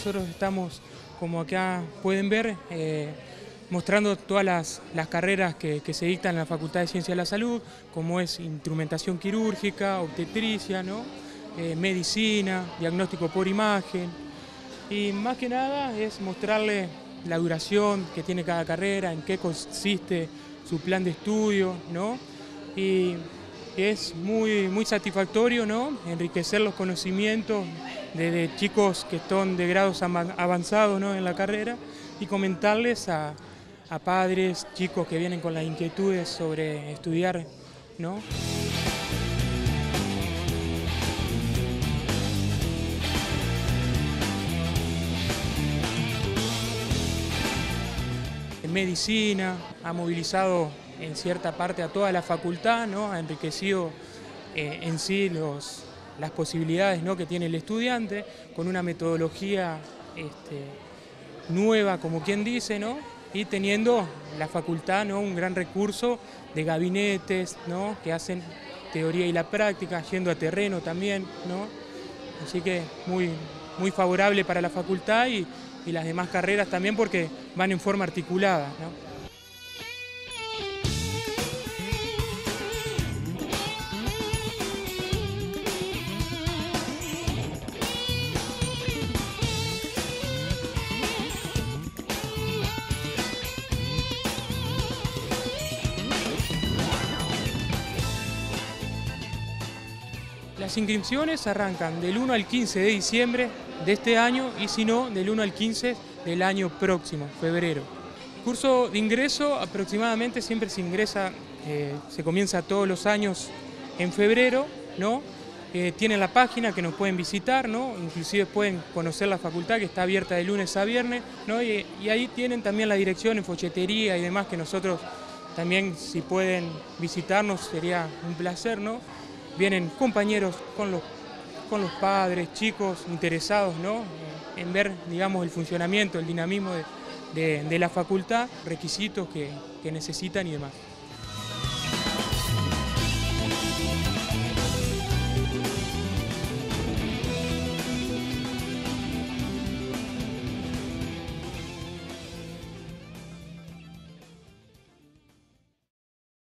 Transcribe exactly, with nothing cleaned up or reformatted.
nosotros estamos, como acá pueden ver, eh, mostrando todas las, las carreras que, que se dictan en la Facultad de Ciencias de la Salud, como es instrumentación quirúrgica, obstetricia, ¿no? eh, medicina, diagnóstico por imagen, y más que nada es mostrarle la duración que tiene cada carrera, en qué consiste su plan de estudio, ¿no? Y es muy, muy satisfactorio, ¿no? Enriquecer los conocimientos de, de chicos que están de grados avanzados, ¿no? en la carrera, y comentarles a, a padres, chicos que vienen con las inquietudes sobre estudiar, ¿no? En medicina, ha movilizado en cierta parte a toda la facultad, ¿no? Ha enriquecido eh, en sí los, las posibilidades, ¿no? que tiene el estudiante, con una metodología este, nueva, como quien dice, ¿no? y teniendo la facultad, ¿no? un gran recurso de gabinetes, ¿no? que hacen teoría y la práctica, yendo a terreno también, ¿no? Así que muy, muy favorable para la facultad y, y las demás carreras también, porque van en forma articulada, ¿no? Las inscripciones arrancan del uno al quince de diciembre de este año y si no, del uno al quince del año próximo, febrero. Curso de ingreso aproximadamente siempre se ingresa, eh, se comienza todos los años en febrero, ¿no? Eh, tienen la página que nos pueden visitar, ¿no? Inclusive pueden conocer la facultad que está abierta de lunes a viernes, ¿no? y, y ahí tienen también la dirección en folletería y demás, que nosotros también, si pueden visitarnos, sería un placer, ¿no? Vienen compañeros con los, con los padres, chicos interesados, ¿no? en ver, digamos, el funcionamiento, el dinamismo de, de, de la facultad, requisitos que, que necesitan y demás.